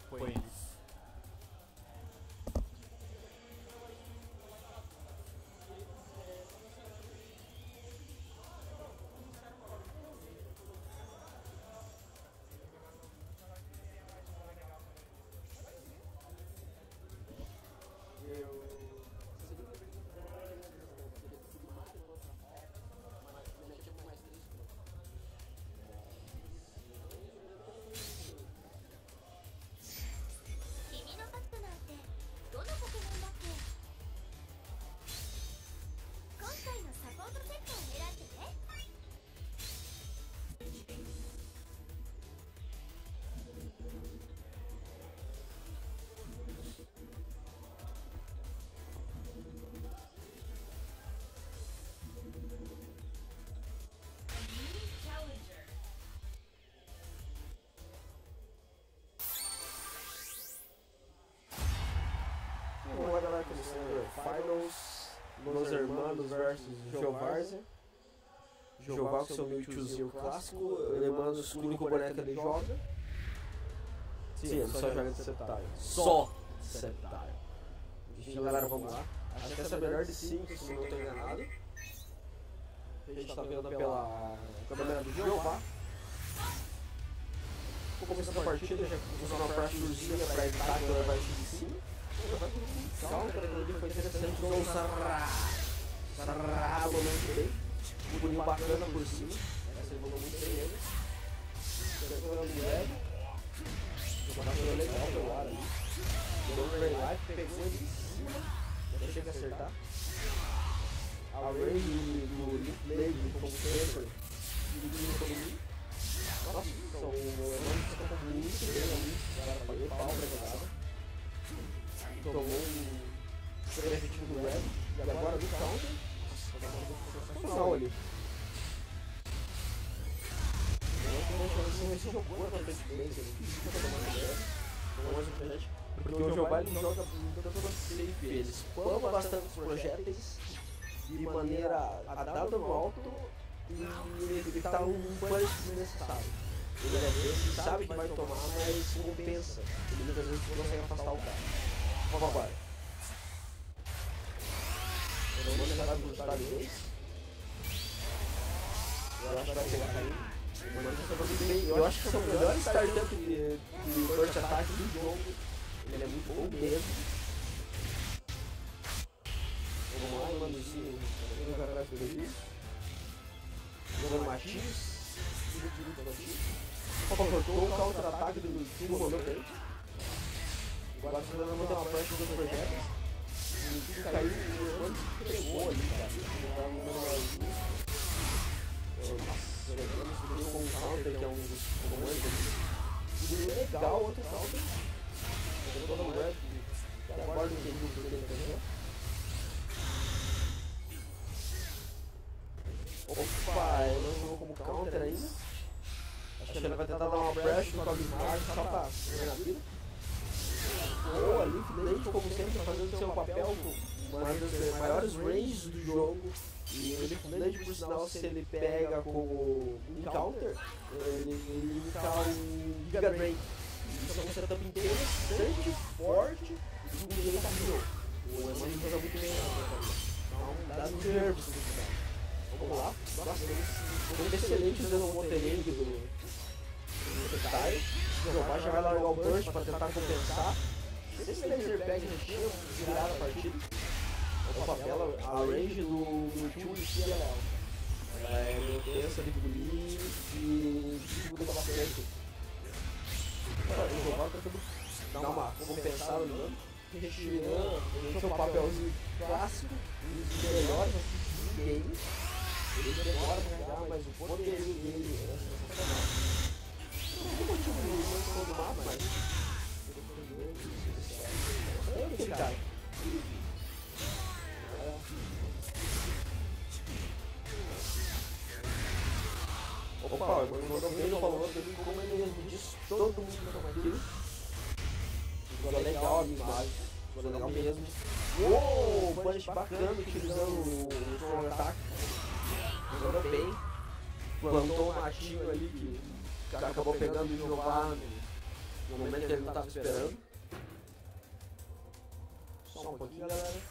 eles. Agora vai começando Finals, Los Hermanos versus Jovarza. Jovar com seu meio tiozinho clássico, Hermanos com o único boneco que ele joga. Sim, ele só joga de Sceptile. Só Sceptile. Galera, vamos lá. Acho que essa é a melhor de 5, se não estou enganado. A gente está vendo pela câmera do Jeová. Vou começar a partida, já usando uma pressurezinha para evitar que ela vai de cima. Calma, ele foi interessante, usou o Sarrá, muito bem. Um boninho bacana por cima. Essa ele mandou muito bem ele. Pegando o Red. Jogou legal pelo ar ali. Deu um Ray Life, pegou ele em cima. Já chega a acertar. A Ray do Leaf Blade, como sempre. Dividindo todo mundo. Nossa, o Hermanos está muito bem ali. O cara pagou pau pra jogada. Tomou um preventivo do Red. E agora do counter. Sensacional ali. Esse jogo foi pra frente base ali. Porque o Jeová ele joga toda safe. Ele spama bastante os projéteis de maneira a dar dano alto e evitar um punish desnecessário. Ele sabe que vai tomar, mas compensa. Ele muitas vezes consegue afastar o cara. Vamos agora. Eu vou tentar buscar eles. Eu acho que vai pegar caindo. Eu acho que esse é o melhor startup de burst attack do jogo. Ele é muito bom mesmo. Vamos lá, manuzinho. Jogando machinhos. Cortou o contra-ataque do time momento. Agora você vai manter uma pressão dos projetos. E fica caindo e pegou ali, cara. Com um counter que é um dos comandos ali. Legal, outro counter. Eu tô no red, que agora não entendi o que ele fez. Opa, ele não jogou como counter ainda. Acho que ele vai tentar dar uma brecha no Cobbimar só pra ganhar na vida. Boa, Leaf Blade, como sempre, fazendo seu papel com uma das maiores ranges do jogo. E o Leaf Blade, por sinal, se ele pega como um counter, ele fica um Giga Drain. Isso é um setup interessante, forte e com ninguém caminhou. O Hermanos joga muito bem então dá nos nervos. Vamos lá. Nossa, foi excelente usando o Montenegro do Sceptile. O Jeová já vai largar o burst para tentar compensar. Se esse laser bag tinha virado a partida. Opa, a range do tio em si ela é meio tensa de bulir e dificulta bastante. O Jeová tá tentando dar uma compensada no dano. Retirando o seu papelzinho clássico, um dos melhores do game. Ele demora pra jogar, mas o poderio dele é sensacional. Não tem motivo de não do mapa, mas é aquele cara. Opa, eu mandou bem no valor dele, como ele mesmo disse, todo mundo vai tomar aquilo. Ficou legal a imagem, ficou legal mesmo. Uou, punish bacana utilizando o strong attack. Jogou bem, plantou um matinho ali que acabou pegando o Jeová No momento que ele não tava esperando. Só um pouquinho, galera.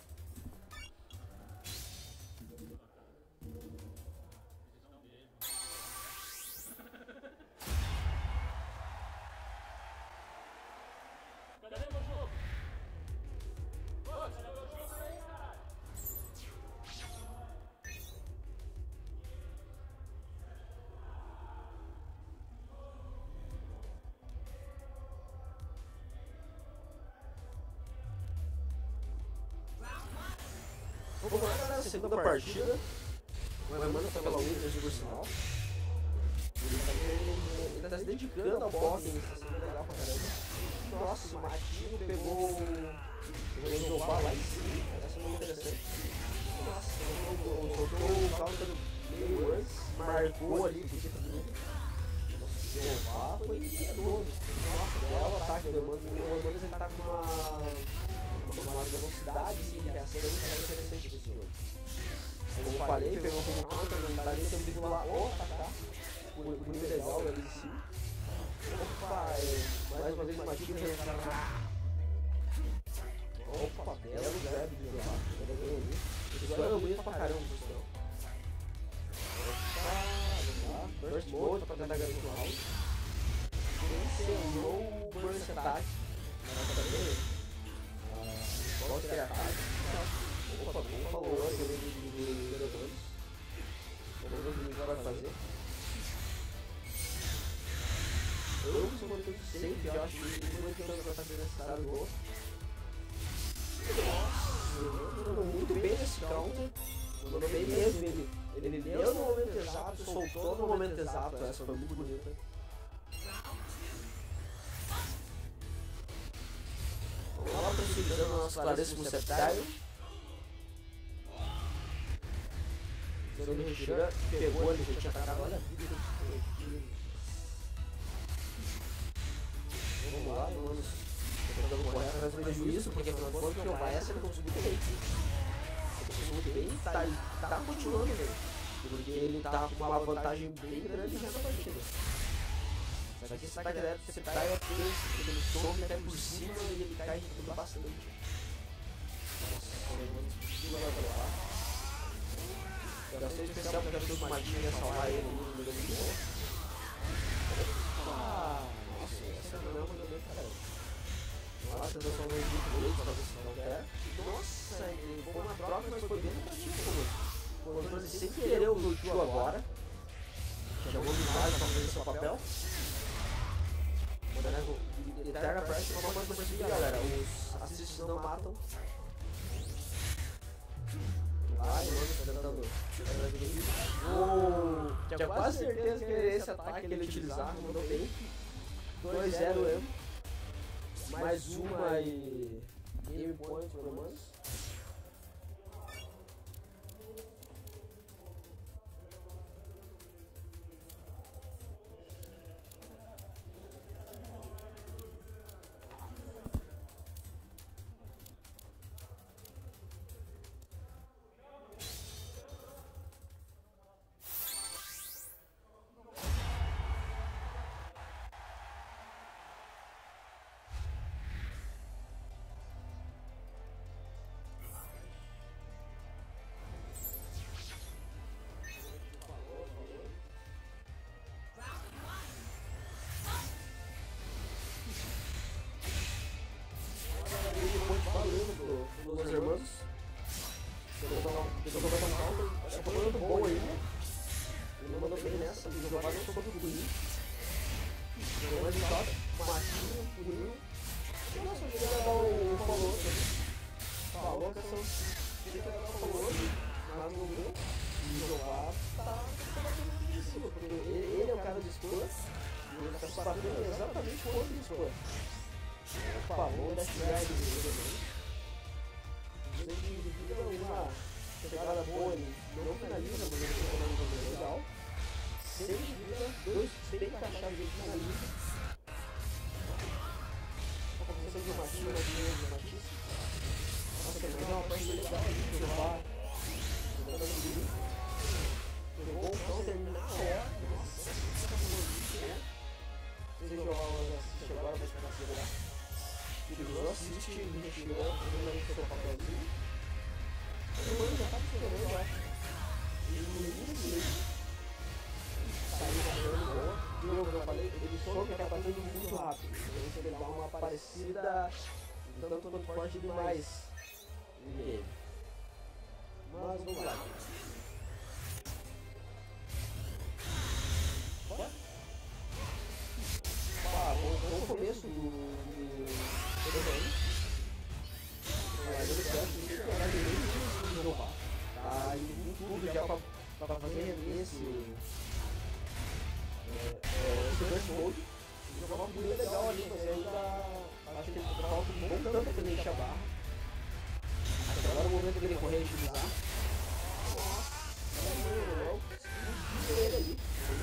Vamos lá, galera, segunda partida. O Emmanuel tá pela Wizards, por sinal. Ele tá se dedicando ao bot, isso tá sendo legal pra caramba. Nossa, o Matinho pegou o Isobar lá em cima, essa é muito interessante. Nossa, soltou o counter meio antes, marcou ali, porque tá tudo. Isobar foi piedoso. Nossa, é o ataque do Emmanuel. O Emmanuel ele tá com uma velocidade de reação muito interessante desse jogo. Como eu falei, pegou como counter, não dá nem tempo de pular ou atacar. Muito legal ali em cima. Opa, mais uma vez uma dica de opa, belo grab de levar. Isso é bonito pra caramba, pessoal. Opa, vamos lá. Burst mode pra tentar garantir o round. Encerrou o burst attack. Pode ter ataque. Opa, bom, falou aqui do vereadores. Vamos ver o que vai fazer. Eu sou muito safe, eu acho que muito tempo vai fazer necessário gol. Nossa, mandou muito bem nesse counter. Mandou bem mesmo. Ele deu no momento exato, soltou no momento exato. Essa foi muito bonita. Vamos lá, precisando do nosso claríssimo septário. Ele retira, pegou, ele já tinha atacado, olha a vida dele. Vamos lá, vamos tentando correr atrás do prejuízo, porque afinal de contas o Baez ele conseguiu muito bem. Ele conseguiu muito bem e tá continuando mesmo. Porque ele tá com uma vantagem bem grande já na partida. Só que esse ataque direto do Septário é porque ele some até por cima e ele cai tudo bastante. Nossa, ele conseguiu lá. Gastei especial porque eu achei que o Matinho ia salvar ele no meio do gol. Nossa, essa não é uma grande caramba. Nossa, eu só não edito muito pra ver se não quer. Nossa, ele ficou uma troca, mas foi bem no partido. O controle sem querer o Lutiu agora. Chamou de mais pra fazer seu papel. Ele pega a pressa e uma coisa que eu percebi, galera. Os assists não matam. Vai, mano, tentando. Tinha quase certeza que era esse ataque que ele utilizava, mandou bem. 2-0 M. Mais uma e game point pelo menos. Los Hermanos. Tentou botar um counter. Acho que foi muito bom aí. Ele mandou bem nessa. O Giovanni não sobrou do Guinho. Jogou mais de top. Matinho, Guinho. Nossa, eu queria levar o follow. Falou que eu sou. Queria levar o follow. Mas não deu. E o Giovanni tá batendo em cima. Porque ele é o cara de spam. E ele tá se batendo exatamente com o outro de spam. Opa, vamos dar esse guard também. Ele uma chegada boa, ele não finaliza, mas ele tem uma coisa legal. 6 vida, 2 bem encaixados, ele finaliza. A composição de uma Matisse, de Matisse. Nossa, também é uma partida legal ali, jogar. Jogou um counter na hora. Vocês jogaram Curioso, assiste e recheou, fazendo seu papelzinho. Eu já tava esperando, eu acho. Ele saiu jogando boa. Como eu falei, ele soube que acaba fazendo muito rápido. Então ele dá uma parecida tanto quanto forte demais nele. Mas vamos lá. O começo do tá indo com tudo já pra fazer esse Burst Mode. Jogar uma figurinha legal ali, mas ainda acho que ele falta um bom tanto pra ele encher a barra. Agora é o momento dele correr e utilizar. Ele ali.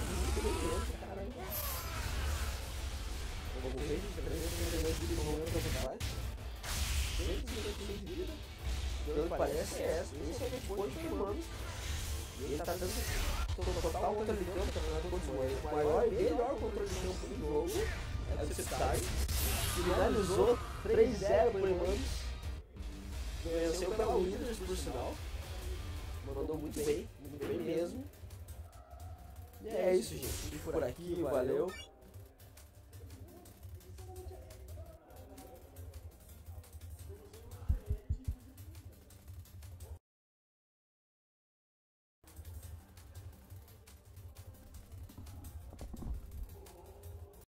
Eu vou correr, 332 de momento que você faz. 156 de vida. Pelo que parece, esse é o depois de humanos. E ele tá dando total controle de campo, o maior e melhor controle de campo do jogo. É do Cipstar. Finalizou 3-0 por humanos. Venceu pela Withers, por sinal. Mandou muito bem mesmo. E é isso, gente. Fique por aqui, valeu.